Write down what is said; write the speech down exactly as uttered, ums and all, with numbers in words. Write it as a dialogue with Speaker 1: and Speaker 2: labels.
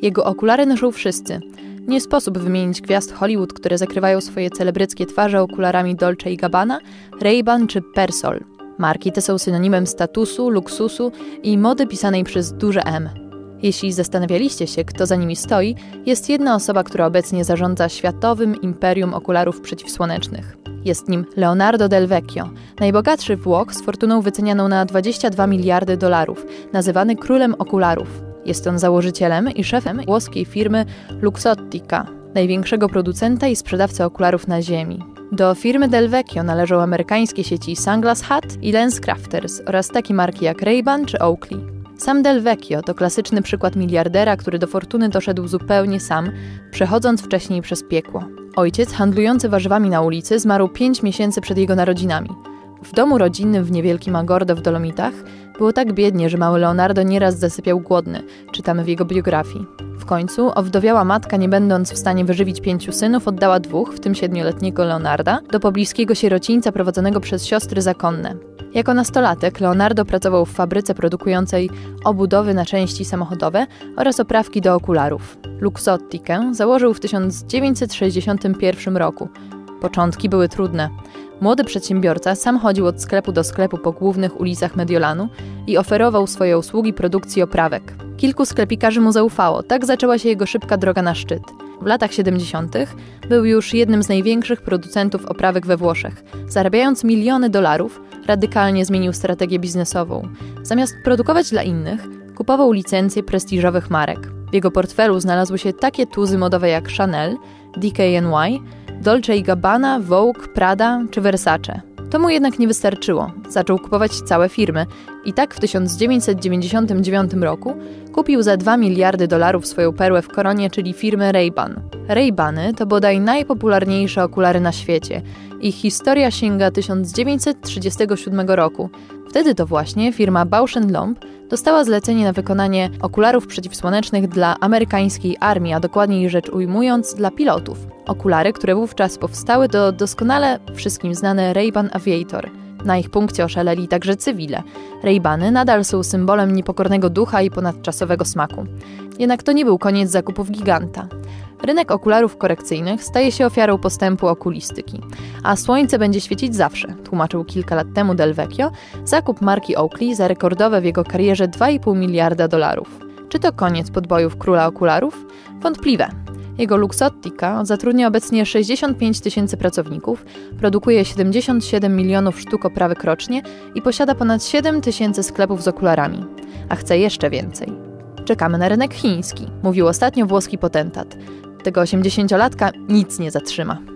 Speaker 1: Jego okulary noszą wszyscy. Nie sposób wymienić gwiazd Hollywood, które zakrywają swoje celebryckie twarze okularami Dolce i Gabbana, Ray-Ban czy Persol. Marki te są synonimem statusu, luksusu i mody pisanej przez duże M. Jeśli zastanawialiście się, kto za nimi stoi, jest jedna osoba, która obecnie zarządza światowym imperium okularów przeciwsłonecznych. Jest nim Leonardo Del Vecchio, najbogatszy Włoch z fortuną wycenianą na dwadzieścia dwa miliardy dolarów, nazywany królem okularów. Jest on założycielem i szefem włoskiej firmy Luxottica, największego producenta i sprzedawcy okularów na ziemi. Do firmy Del Vecchio należą amerykańskie sieci Sunglass Hut i LensCrafters oraz takie marki jak Ray-Ban czy Oakley. Sam Del Vecchio to klasyczny przykład miliardera, który do fortuny doszedł zupełnie sam, przechodząc wcześniej przez piekło. Ojciec, handlujący warzywami na ulicy, zmarł pięć miesięcy przed jego narodzinami. W domu rodzinnym w niewielkim Agordo w Dolomitach było tak biednie, że mały Leonardo nieraz zasypiał głodny, czytamy w jego biografii. W końcu owdowiała matka, nie będąc w stanie wyżywić pięciu synów, oddała dwóch, w tym siedmioletniego Leonarda, do pobliskiego sierocińca prowadzonego przez siostry zakonne. Jako nastolatek Leonardo pracował w fabryce produkującej obudowy na części samochodowe oraz oprawki do okularów. Luxottikę założył w tysiąc dziewięćset sześćdziesiątym pierwszym roku. Początki były trudne. Młody przedsiębiorca sam chodził od sklepu do sklepu po głównych ulicach Mediolanu i oferował swoje usługi produkcji oprawek. Kilku sklepikarzy mu zaufało, tak zaczęła się jego szybka droga na szczyt. W latach siedemdziesiątych był już jednym z największych producentów oprawek we Włoszech. Zarabiając miliony dolarów, radykalnie zmienił strategię biznesową. Zamiast produkować dla innych, kupował licencje prestiżowych marek. W jego portfelu znalazły się takie tuzy modowe jak Chanel, D K N Y, Dolce i Gabbana, Vogue, Prada czy Versace. To mu jednak nie wystarczyło. Zaczął kupować całe firmy i tak w tysiąc dziewięćset dziewięćdziesiątym dziewiątym roku kupił za dwa miliardy dolarów swoją perłę w koronie, czyli firmę Ray-Ban. Ray-Bany to bodaj najpopularniejsze okulary na świecie. Ich historia sięga tysiąc dziewięćset trzydziestego siódmego roku. Wtedy to właśnie firma Bausch and Lomb dostała zlecenie na wykonanie okularów przeciwsłonecznych dla amerykańskiej armii, a dokładniej rzecz ujmując dla pilotów. Okulary, które wówczas powstały, to doskonale wszystkim znane Ray-Ban Aviator. Na ich punkcie oszaleli także cywile. Ray-Bany nadal są symbolem niepokornego ducha i ponadczasowego smaku. Jednak to nie był koniec zakupów giganta. Rynek okularów korekcyjnych staje się ofiarą postępu okulistyki. A słońce będzie świecić zawsze, tłumaczył kilka lat temu Del Vecchio zakup marki Oakley za rekordowe w jego karierze dwa i pół miliarda dolarów. Czy to koniec podbojów króla okularów? Wątpliwe. Jego Luxottica zatrudnia obecnie sześćdziesiąt pięć tysięcy pracowników, produkuje siedemdziesiąt siedem milionów sztuk oprawek rocznie i posiada ponad siedem tysięcy sklepów z okularami. A chce jeszcze więcej. Czekamy na rynek chiński, mówił ostatnio włoski potentat. Tego osiemdziesięciolatka nic nie zatrzyma.